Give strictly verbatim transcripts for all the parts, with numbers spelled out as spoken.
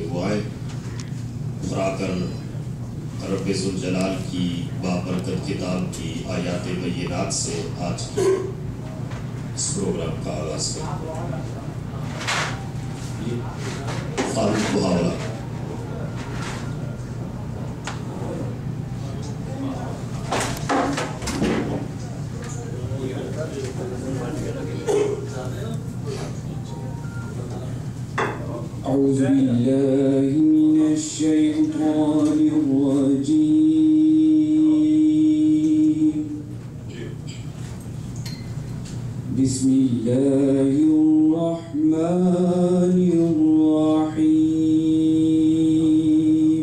दुआएं फराकर रब्बे ज़ुल जलाल की बाबरकत किताब की आयात बय्यिनात से आज की इस प्रोग्राम का आगाज़ करते हैं। फारूक मुहावरा। أعوذ بالله من الشيطان الرجيم. بسم الله الرحمن الرحيم.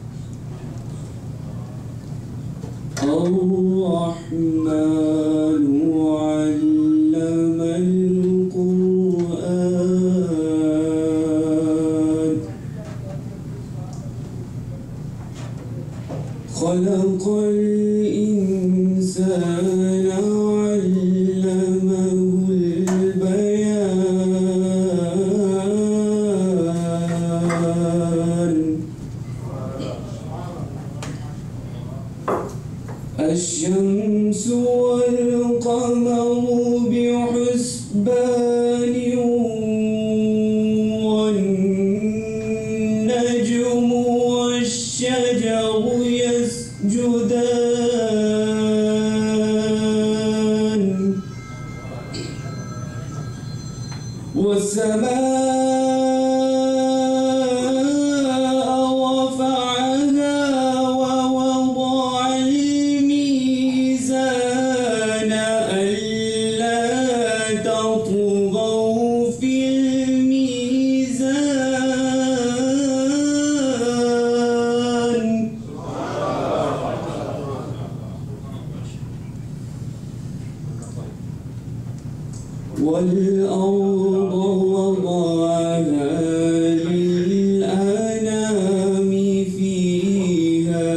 الرحمن علم القرآن خلق الإنسان علمه البيان. الشمس والقمر بحسبان والنجم والشجر يسجدان والسماء رفعها ووضع الميزان ألا تطغوا في الميزان. والأرض وضعها للأنام فيها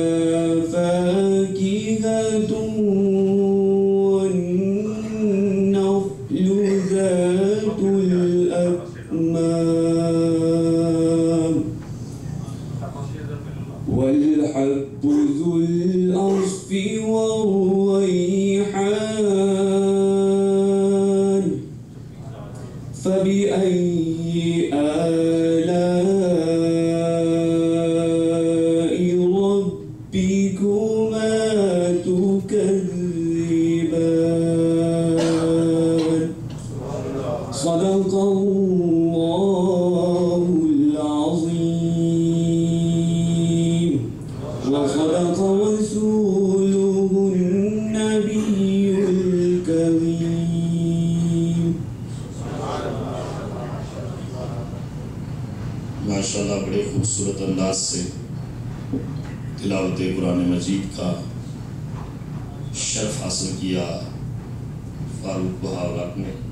فاكهة والنخل ذات الأكمام والحب ذو العصف والريحان. فبأي آلاء ربكما تكذبان. صدق الله العظيم وصدق رسوله النبي الكريم. माशाअल्लाह बड़े खूबसूरत अंदाज से तिलावत कुरान मजीद का शर्फ हासिल किया फारूक मुहावरा ने।